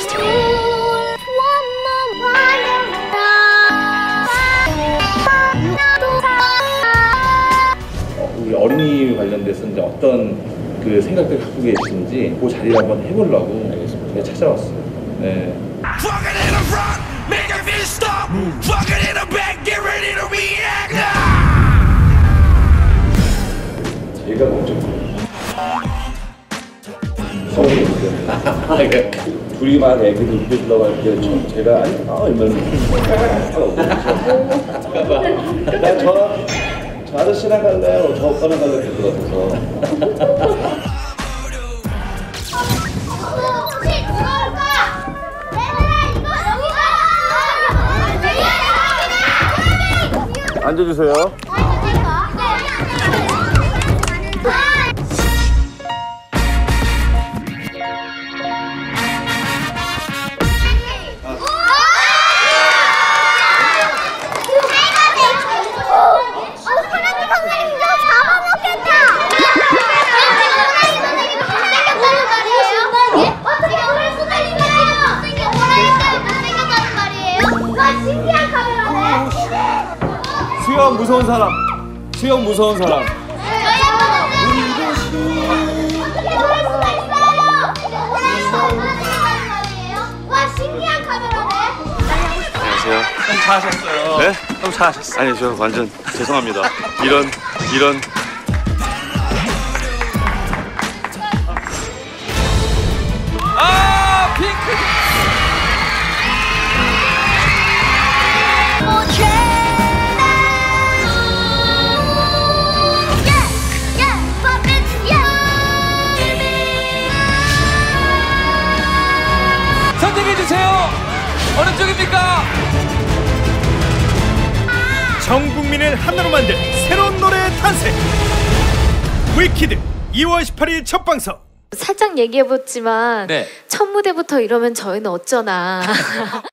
우리 어린이 관련돼서 이제 어떤 그 생각들 갖고 계신지 그 자리를 한번 해보려고 네, 찾아왔어요. 네. 제가 먼저 성우인데 둘이 막 애기들 웃겨주려고 할 때 제가 이러면 저 아저씨랑 갈래요? 저 오빠랑 갈래요? 될 것 같아서 앉아주세요. 수영 무서운 사람. 수영 무서운 사람. 안녕하세요. 좀 잘하셨어요. 네? 좀 잘하셨어요. 아니 저 완전 죄송합니다. 이런 아 핑크. 선택해주세요. 어느 쪽입니까? 전 국민을 하나로 만든 새로운 노래 탄생. 위키드 2월 18일 첫 방송. 살짝 얘기해봤지만 네. 첫 무대부터 이러면 저희는 어쩌나.